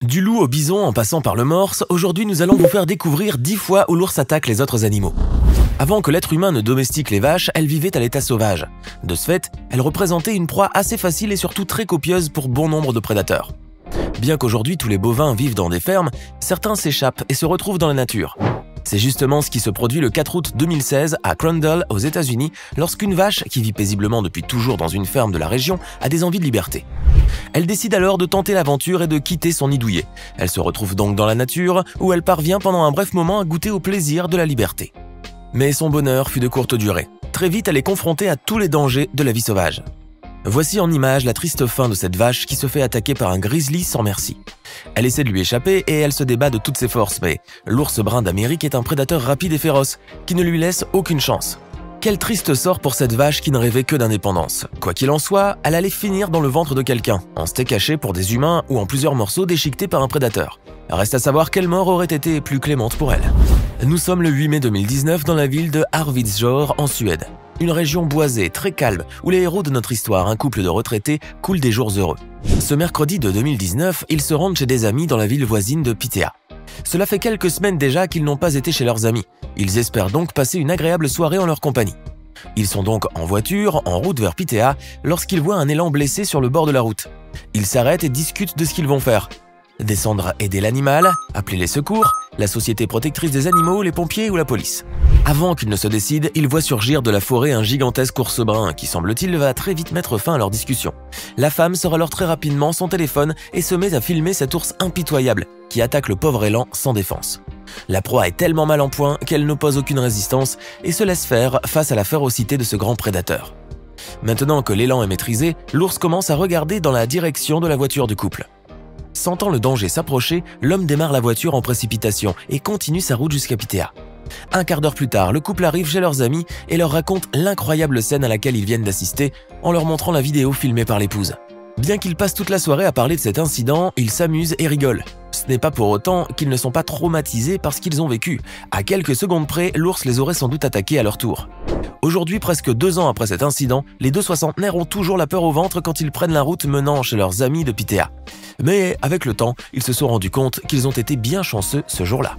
Du loup au bison en passant par le morse, aujourd'hui nous allons vous faire découvrir 10 fois où l'ours attaque les autres animaux. Avant que l'être humain ne domestique les vaches, elles vivaient à l'état sauvage. De ce fait, elles représentaient une proie assez facile et surtout très copieuse pour bon nombre de prédateurs. Bien qu'aujourd'hui tous les bovins vivent dans des fermes, certains s'échappent et se retrouvent dans la nature. C'est justement ce qui se produit le 4 août 2016 à Crandall, aux États-Unis, lorsqu'une vache, qui vit paisiblement depuis toujours dans une ferme de la région, a des envies de liberté. Elle décide alors de tenter l'aventure et de quitter son nid douillet. Elle se retrouve donc dans la nature, où elle parvient pendant un bref moment à goûter au plaisir de la liberté. Mais son bonheur fut de courte durée. Très vite, elle est confrontée à tous les dangers de la vie sauvage. Voici en image la triste fin de cette vache qui se fait attaquer par un grizzly sans merci. Elle essaie de lui échapper et elle se débat de toutes ses forces, mais l'ours brun d'Amérique est un prédateur rapide et féroce qui ne lui laisse aucune chance. Quel triste sort pour cette vache qui ne rêvait que d'indépendance. Quoi qu'il en soit, elle allait finir dans le ventre de quelqu'un, en steak haché pour des humains ou en plusieurs morceaux déchiquetés par un prédateur. Reste à savoir quelle mort aurait été plus clémente pour elle. Nous sommes le 8 mai 2019 dans la ville de Arvidsjaur en Suède. Une région boisée, très calme, où les héros de notre histoire, un couple de retraités, coulent des jours heureux. Ce mercredi de 2019, ils se rendent chez des amis dans la ville voisine de Piteå. Cela fait quelques semaines déjà qu'ils n'ont pas été chez leurs amis. Ils espèrent donc passer une agréable soirée en leur compagnie. Ils sont donc en voiture, en route vers Piteå, lorsqu'ils voient un élan blessé sur le bord de la route. Ils s'arrêtent et discutent de ce qu'ils vont faire. Descendre aider l'animal, appeler les secours, la société protectrice des animaux, les pompiers ou la police. Avant qu'ils ne se décident, ils voient surgir de la forêt un gigantesque ours brun qui, semble-t-il, va très vite mettre fin à leur discussion. La femme sort alors très rapidement son téléphone et se met à filmer cet ours impitoyable qui attaque le pauvre élan sans défense. La proie est tellement mal en point qu'elle n'oppose aucune résistance et se laisse faire face à la férocité de ce grand prédateur. Maintenant que l'élan est maîtrisé, l'ours commence à regarder dans la direction de la voiture du couple. Sentant le danger s'approcher, l'homme démarre la voiture en précipitation et continue sa route jusqu'à Piteå. Un quart d'heure plus tard, le couple arrive chez leurs amis et leur raconte l'incroyable scène à laquelle ils viennent d'assister en leur montrant la vidéo filmée par l'épouse. Bien qu'ils passent toute la soirée à parler de cet incident, ils s'amusent et rigolent. Ce n'est pas pour autant qu'ils ne sont pas traumatisés par ce qu'ils ont vécu. À quelques secondes près, l'ours les aurait sans doute attaqués à leur tour. Aujourd'hui, presque 2 ans après cet incident, les deux soixantenaires ont toujours la peur au ventre quand ils prennent la route menant chez leurs amis de Piteå. Mais avec le temps, ils se sont rendus compte qu'ils ont été bien chanceux ce jour-là.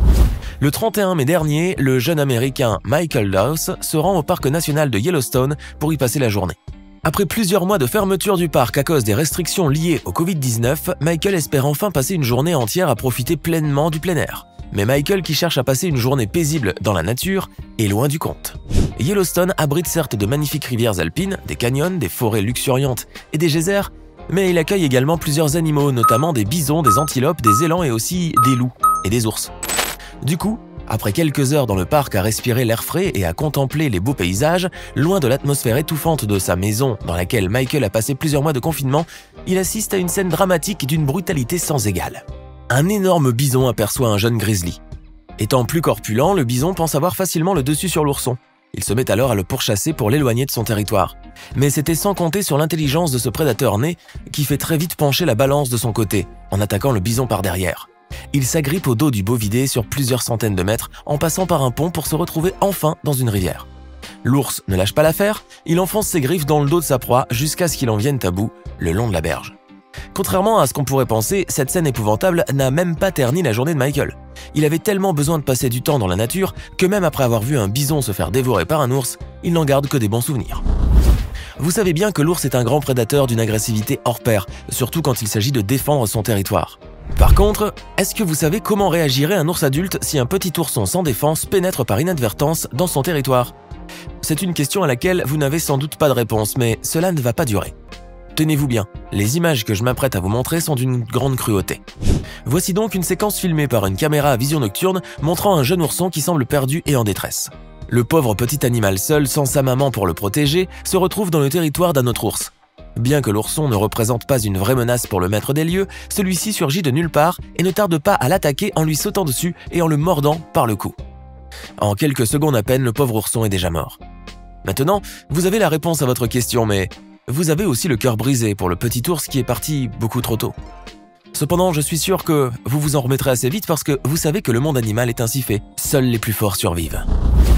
Le 31 mai dernier, le jeune américain Michael Dawes se rend au parc national de Yellowstone pour y passer la journée. Après plusieurs mois de fermeture du parc à cause des restrictions liées au Covid-19, Michael espère enfin passer une journée entière à profiter pleinement du plein air. Mais Michael, qui cherche à passer une journée paisible dans la nature, est loin du compte. Yellowstone abrite certes de magnifiques rivières alpines, des canyons, des forêts luxuriantes et des geysers, mais il accueille également plusieurs animaux, notamment des bisons, des antilopes, des élans et aussi des loups et des ours. Du coup, après quelques heures dans le parc à respirer l'air frais et à contempler les beaux paysages, loin de l'atmosphère étouffante de sa maison dans laquelle Michael a passé plusieurs mois de confinement, il assiste à une scène dramatique d'une brutalité sans égale. Un énorme bison aperçoit un jeune grizzly. Étant plus corpulent, le bison pense avoir facilement le dessus sur l'ourson. Il se met alors à le pourchasser pour l'éloigner de son territoire. Mais c'était sans compter sur l'intelligence de ce prédateur né qui fait très vite pencher la balance de son côté, en attaquant le bison par derrière. Il s'agrippe au dos du bovidé sur plusieurs centaines de mètres en passant par un pont pour se retrouver enfin dans une rivière. L'ours ne lâche pas l'affaire, il enfonce ses griffes dans le dos de sa proie jusqu'à ce qu'il en vienne à bout le long de la berge. Contrairement à ce qu'on pourrait penser, cette scène épouvantable n'a même pas terni la journée de Michael. Il avait tellement besoin de passer du temps dans la nature que même après avoir vu un bison se faire dévorer par un ours, il n'en garde que des bons souvenirs. Vous savez bien que l'ours est un grand prédateur d'une agressivité hors pair, surtout quand il s'agit de défendre son territoire. Par contre, est-ce que vous savez comment réagirait un ours adulte si un petit ourson sans défense pénètre par inadvertance dans son territoire? C'est une question à laquelle vous n'avez sans doute pas de réponse, mais cela ne va pas durer. Tenez-vous bien, les images que je m'apprête à vous montrer sont d'une grande cruauté. Voici donc une séquence filmée par une caméra à vision nocturne montrant un jeune ourson qui semble perdu et en détresse. Le pauvre petit animal seul, sans sa maman pour le protéger, se retrouve dans le territoire d'un autre ours. Bien que l'ourson ne représente pas une vraie menace pour le maître des lieux, celui-ci surgit de nulle part et ne tarde pas à l'attaquer en lui sautant dessus et en le mordant par le cou. En quelques secondes à peine, le pauvre ourson est déjà mort. Maintenant, vous avez la réponse à votre question, mais vous avez aussi le cœur brisé pour le petit ours qui est parti beaucoup trop tôt. Cependant, je suis sûr que vous vous en remettrez assez vite parce que vous savez que le monde animal est ainsi fait. Seuls les plus forts survivent.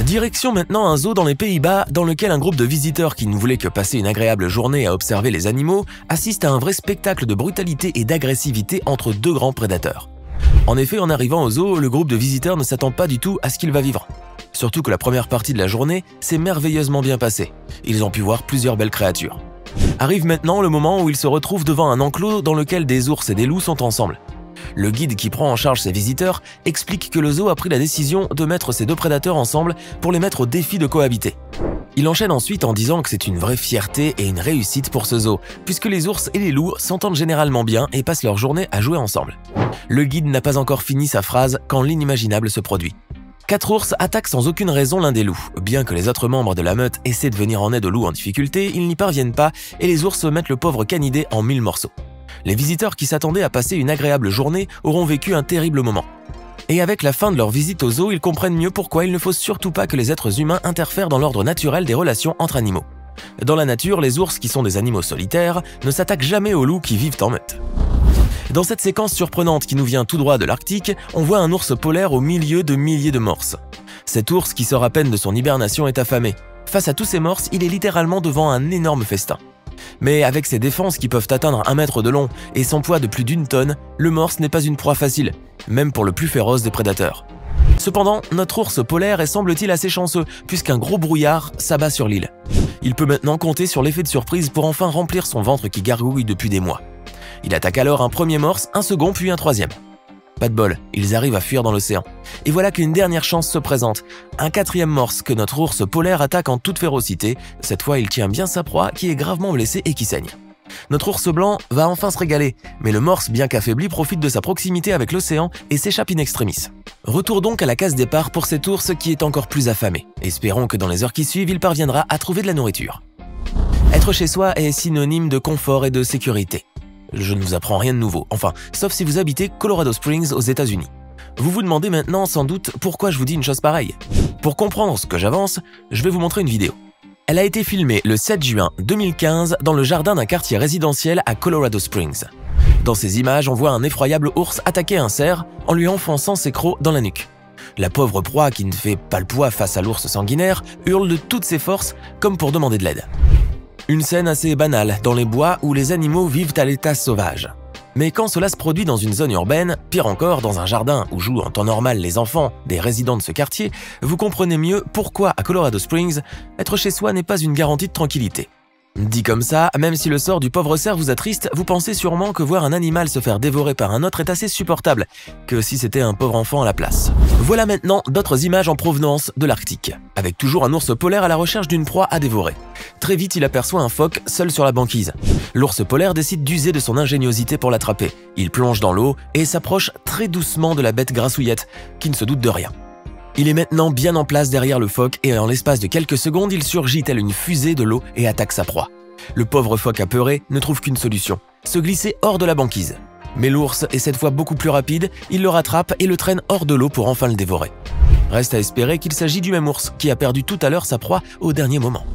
Direction maintenant un zoo dans les Pays-Bas dans lequel un groupe de visiteurs qui ne voulaient que passer une agréable journée à observer les animaux assiste à un vrai spectacle de brutalité et d'agressivité entre deux grands prédateurs. En effet, en arrivant au zoo, le groupe de visiteurs ne s'attend pas du tout à ce qu'il va vivre. Surtout que la première partie de la journée s'est merveilleusement bien passée. Ils ont pu voir plusieurs belles créatures. Arrive maintenant le moment où ils se retrouvent devant un enclos dans lequel des ours et des loups sont ensemble. Le guide qui prend en charge ses visiteurs explique que le zoo a pris la décision de mettre ces deux prédateurs ensemble pour les mettre au défi de cohabiter. Il enchaîne ensuite en disant que c'est une vraie fierté et une réussite pour ce zoo, puisque les ours et les loups s'entendent généralement bien et passent leur journée à jouer ensemble. Le guide n'a pas encore fini sa phrase quand l'inimaginable se produit. 4 ours attaquent sans aucune raison l'un des loups. Bien que les autres membres de la meute essaient de venir en aide aux loups en difficulté, ils n'y parviennent pas et les ours mettent le pauvre canidé en 1000 morceaux. Les visiteurs qui s'attendaient à passer une agréable journée auront vécu un terrible moment. Et avec la fin de leur visite au zoo, ils comprennent mieux pourquoi il ne faut surtout pas que les êtres humains interfèrent dans l'ordre naturel des relations entre animaux. Dans la nature, les ours, qui sont des animaux solitaires, ne s'attaquent jamais aux loups qui vivent en meute. Dans cette séquence surprenante qui nous vient tout droit de l'Arctique, on voit un ours polaire au milieu de milliers de morses. Cet ours, qui sort à peine de son hibernation, est affamé. Face à tous ces morses, il est littéralement devant un énorme festin. Mais avec ses défenses qui peuvent atteindre 1 mètre de long et son poids de plus d'1 tonne, le morse n'est pas une proie facile, même pour le plus féroce des prédateurs. Cependant, notre ours polaire est semble-t-il assez chanceux, puisqu'un gros brouillard s'abat sur l'île. Il peut maintenant compter sur l'effet de surprise pour enfin remplir son ventre qui gargouille depuis des mois. Il attaque alors un premier morse, un second puis un troisième. Pas de bol, ils arrivent à fuir dans l'océan. Et voilà qu'une dernière chance se présente. Un 4e morse que notre ours polaire attaque en toute férocité. Cette fois, il tient bien sa proie qui est gravement blessée et qui saigne. Notre ours blanc va enfin se régaler, mais le morse, bien qu'affaibli, profite de sa proximité avec l'océan et s'échappe in extremis. Retour donc à la case départ pour cet ours qui est encore plus affamé. Espérons que dans les heures qui suivent, il parviendra à trouver de la nourriture. Être chez soi est synonyme de confort et de sécurité. Je ne vous apprends rien de nouveau, enfin, sauf si vous habitez Colorado Springs aux États-Unis. Vous vous demandez maintenant sans doute pourquoi je vous dis une chose pareille. Pour comprendre ce que j'avance, je vais vous montrer une vidéo. Elle a été filmée le 7 juin 2015 dans le jardin d'un quartier résidentiel à Colorado Springs. Dans ces images, on voit un effroyable ours attaquer un cerf en lui enfonçant ses crocs dans la nuque. La pauvre proie, qui ne fait pas le poids face à l'ours sanguinaire, hurle de toutes ses forces comme pour demander de l'aide. Une scène assez banale dans les bois où les animaux vivent à l'état sauvage. Mais quand cela se produit dans une zone urbaine, pire encore dans un jardin où jouent en temps normal les enfants des résidents de ce quartier, vous comprenez mieux pourquoi à Colorado Springs, être chez soi n'est pas une garantie de tranquillité. Dit comme ça, même si le sort du pauvre cerf vous attriste, vous pensez sûrement que voir un animal se faire dévorer par un autre est assez supportable, que si c'était un pauvre enfant à la place. Voilà maintenant d'autres images en provenance de l'Arctique, avec toujours un ours polaire à la recherche d'une proie à dévorer. Très vite, il aperçoit un phoque seul sur la banquise. L'ours polaire décide d'user de son ingéniosité pour l'attraper. Il plonge dans l'eau et s'approche très doucement de la bête grassouillette, qui ne se doute de rien. Il est maintenant bien en place derrière le phoque et en l'espace de quelques secondes, il surgit tel une fusée de l'eau et attaque sa proie. Le pauvre phoque apeuré ne trouve qu'une solution, se glisser hors de la banquise. Mais l'ours est cette fois beaucoup plus rapide, il le rattrape et le traîne hors de l'eau pour enfin le dévorer. Reste à espérer qu'il s'agit du même ours qui a perdu tout à l'heure sa proie au dernier moment.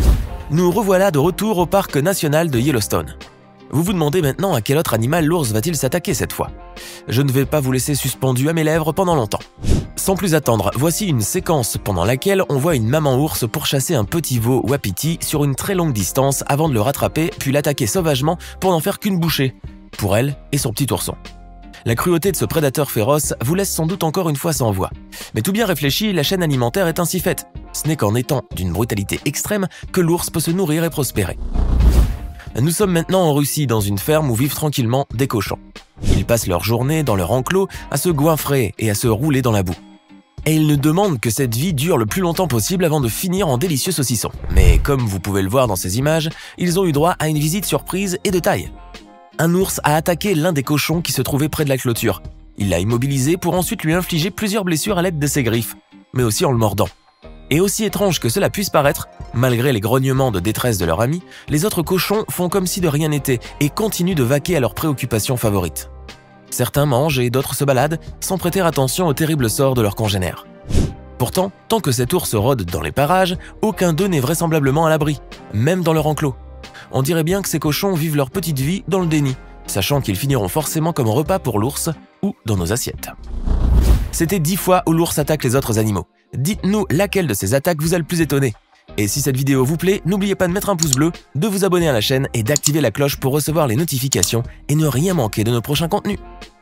Nous revoilà de retour au parc national de Yellowstone. Vous vous demandez maintenant à quel autre animal l'ours va-t-il s'attaquer cette fois? Je ne vais pas vous laisser suspendu à mes lèvres pendant longtemps. Sans plus attendre, voici une séquence pendant laquelle on voit une maman ours pourchasser un petit veau wapiti sur une très longue distance avant de le rattraper puis l'attaquer sauvagement pour n'en faire qu'une bouchée, pour elle et son petit ourson. La cruauté de ce prédateur féroce vous laisse sans doute encore une fois sans voix. Mais tout bien réfléchi, la chaîne alimentaire est ainsi faite. Ce n'est qu'en étant d'une brutalité extrême que l'ours peut se nourrir et prospérer. Nous sommes maintenant en Russie, dans une ferme où vivent tranquillement des cochons. Ils passent leur journée dans leur enclos à se goinfrer et à se rouler dans la boue. Et ils ne demandent que cette vie dure le plus longtemps possible avant de finir en délicieux saucissons. Mais comme vous pouvez le voir dans ces images, ils ont eu droit à une visite surprise et de taille. Un ours a attaqué l'un des cochons qui se trouvait près de la clôture. Il l'a immobilisé pour ensuite lui infliger plusieurs blessures à l'aide de ses griffes, mais aussi en le mordant. Et aussi étrange que cela puisse paraître, malgré les grognements de détresse de leur ami, les autres cochons font comme si de rien n'était et continuent de vaquer à leurs préoccupations favorites. Certains mangent et d'autres se baladent sans prêter attention au terrible sort de leurs congénères. Pourtant, tant que cet ours rôde dans les parages, aucun d'eux n'est vraisemblablement à l'abri, même dans leur enclos. On dirait bien que ces cochons vivent leur petite vie dans le déni, sachant qu'ils finiront forcément comme repas pour l'ours ou dans nos assiettes. C'était 10 fois où l'ours attaque les autres animaux. Dites-nous laquelle de ces attaques vous a le plus étonné. Et si cette vidéo vous plaît, n'oubliez pas de mettre un pouce bleu, de vous abonner à la chaîne et d'activer la cloche pour recevoir les notifications et ne rien manquer de nos prochains contenus.